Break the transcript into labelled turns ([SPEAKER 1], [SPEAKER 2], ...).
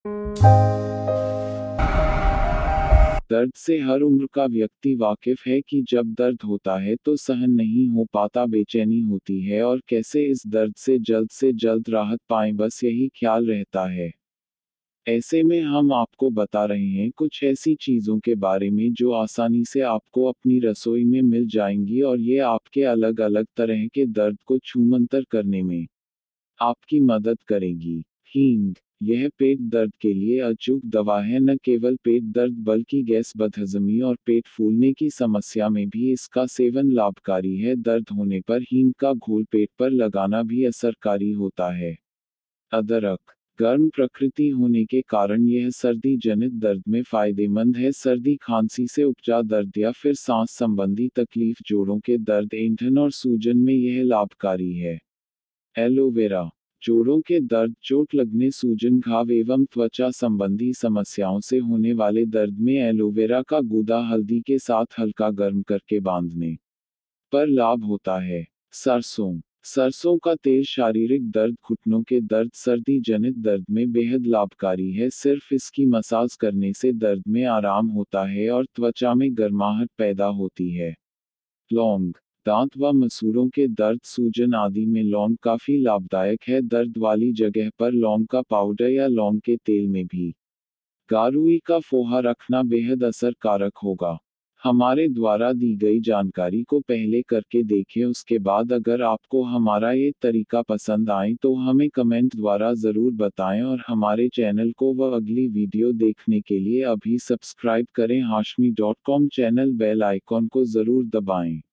[SPEAKER 1] दर्द से हर उम्र का व्यक्ति वाकिफ है कि जब दर्द होता है तो सहन नहीं हो पाता, बेचैनी होती है और कैसे इस दर्द से जल्द राहत पाएं, बस यही ख्याल रहता है। ऐसे में हम आपको बता रहे हैं कुछ ऐसी चीज़ों के बारे में जो आसानी से आपको अपनी रसोई में मिल जाएंगी और ये आपके अलग अलग तरह के दर्द को छूमंतर करने में आपकी मदद करेगी। हींग। यह पेट दर्द के लिए अचूक दवा है, न केवल पेट दर्द बल्कि गैस, बदहजमी और पेट फूलने की समस्या में भी इसका सेवन लाभकारी है। दर्द होने पर हींग का घोल पेट पर लगाना भी असरकारी होता है। अदरक। गर्म प्रकृति होने के कारण यह सर्दी जनित दर्द में फायदेमंद है। सर्दी, खांसी से उपजा दर्द या फिर सांस संबंधी तकलीफ, जोड़ों के दर्द, ऐंठन और सूजन में यह लाभकारी है। एलोवेरा। जोड़ों के दर्द, चोट लगने, सूजन, घाव एवं त्वचा संबंधी समस्याओं से होने वाले दर्द में एलोवेरा का गूदा हल्दी के साथ हल्का गर्म करके बांधने पर लाभ होता है। सरसों। सरसों का तेल शारीरिक दर्द, घुटनों के दर्द, सर्दी जनित दर्द में बेहद लाभकारी है। सिर्फ इसकी मसाज करने से दर्द में आराम होता है और त्वचा में गर्माहट पैदा होती है। लौंग। दांत व मसूड़ों के दर्द, सूजन आदि में लौंग काफी लाभदायक है। दर्द वाली जगह पर लौंग का पाउडर या लौंग के तेल में भी गारुई का फोहा रखना बेहद असरकारक होगा। हमारे द्वारा दी गई जानकारी को पहले करके देखें, उसके बाद अगर आपको हमारा ये तरीका पसंद आए तो हमें कमेंट द्वारा ज़रूर बताएं और हमारे चैनल को व अगली वीडियो देखने के लिए अभी सब्सक्राइब करें। हाशमी.com चैनल बेल आइकॉन को ज़रूर दबाएं।